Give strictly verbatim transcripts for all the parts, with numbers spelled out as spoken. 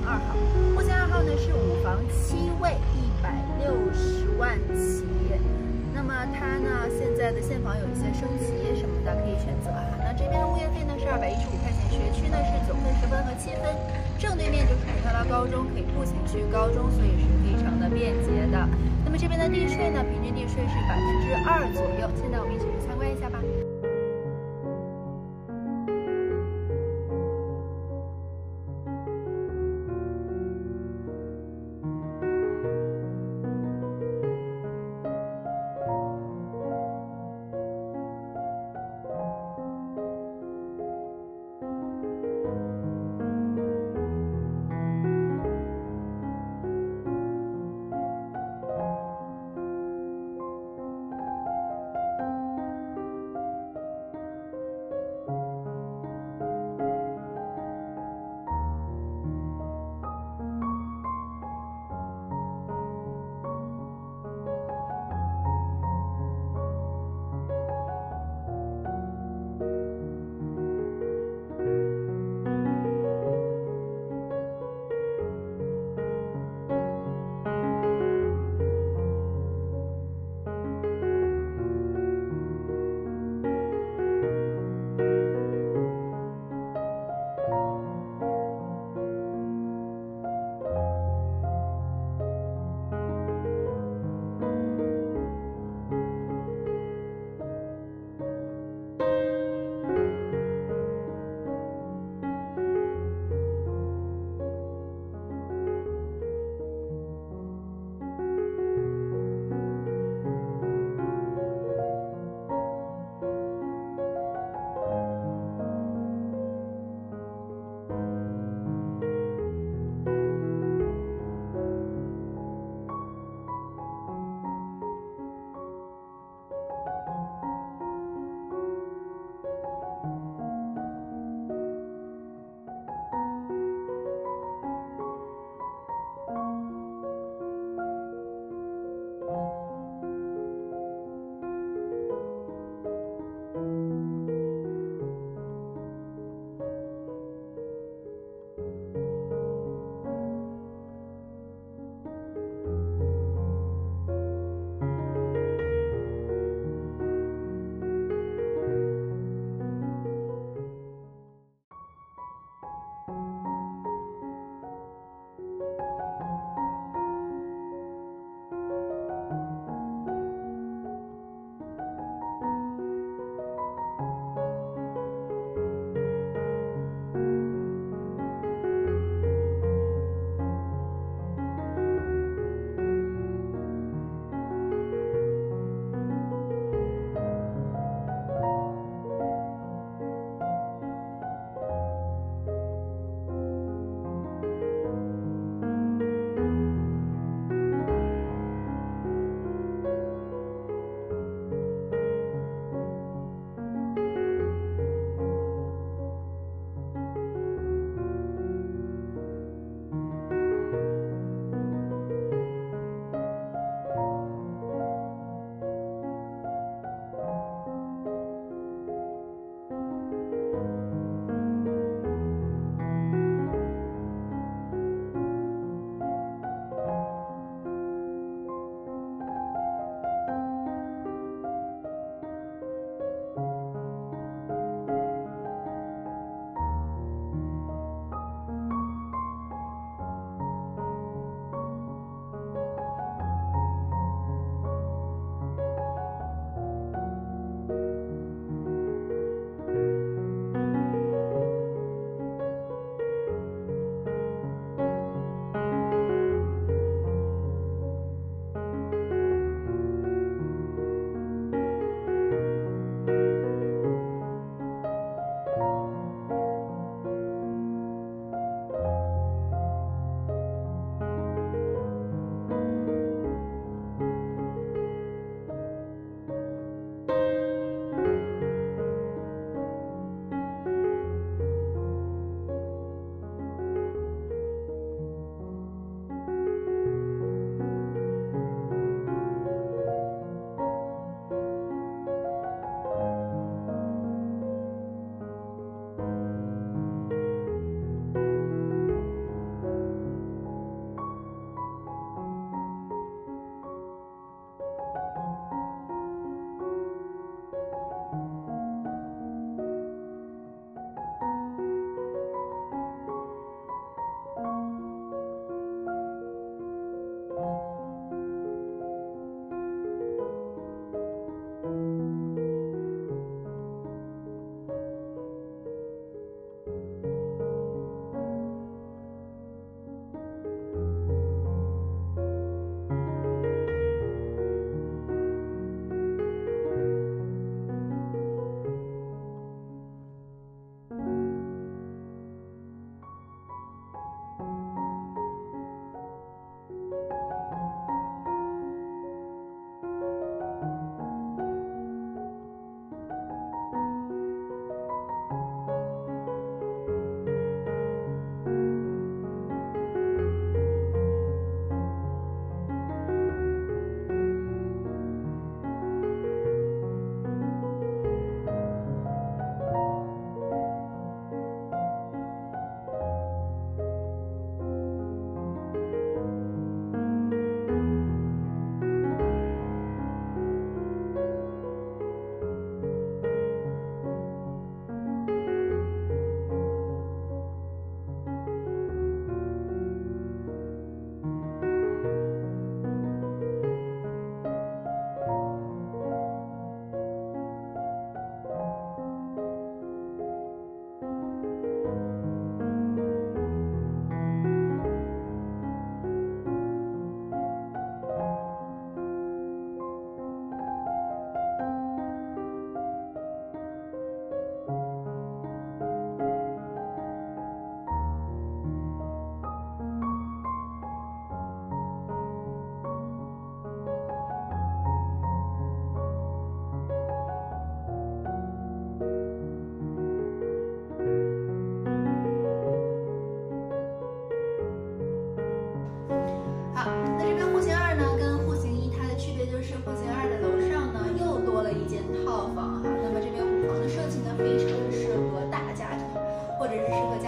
二号。目前二号呢是五房七卫，一百六十万起。那么它呢现在的现房有一些升级什么的可以选择哈。那这边的物业费呢是二百一十五块钱，学区呢是九分、十分和七分，正对面就是普特拉高中，可以步行去高中，所以是非常的便捷的。那么这边的地税呢，平均地税是百分之二左右。现在我们一起去参观一下吧。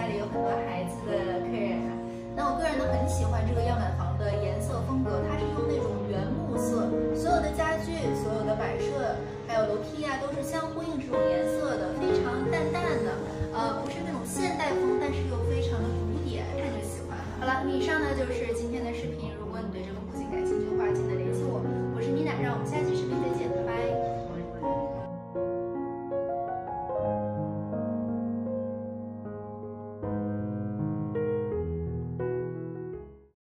家里有很多孩子的客人啊。那我个人呢很喜欢这个样板房的颜色风格，它是用那种原木色，所有的家具、所有的摆设，还有楼梯啊，都是相呼应这种颜色的，非常淡淡的，呃，不是那种现代风，但是又非常的古典，看就喜欢。好了，以上呢就是今天的视频。